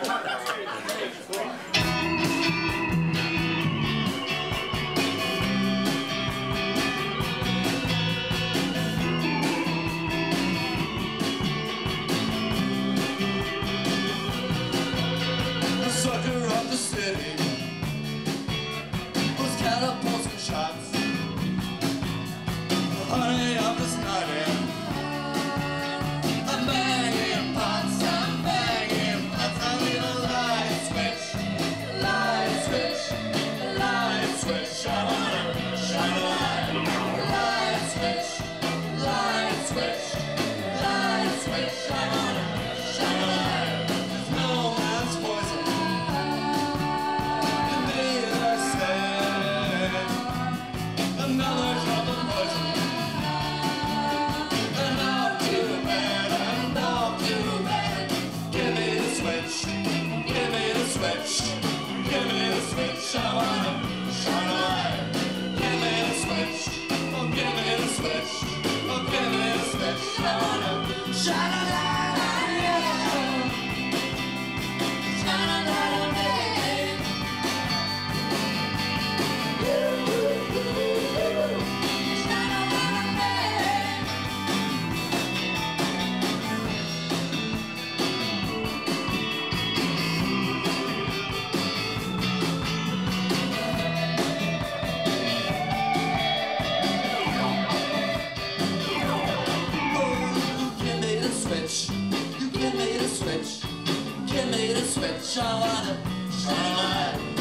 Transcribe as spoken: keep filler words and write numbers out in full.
Sucker of the city was catapults and shots. Honey of the snotty, I'm banging pots, I'm banging pots. I need a light switch, light switch, light switch. Shine a light, shine a light, light switch, light switch, light switch. Shine a light, shine a light. There's no man's poison. Another drop of poison, and off to bed, and off to bed. Give me the switch, give me the switch, give me the switch. Shine a light, shine a light. Give me the switch, oh give me the switch, oh give me the switch. Shine a light, shine a light, yeah. Shine a light on me. You give me the switch, give me the switch. I wanna shine a light.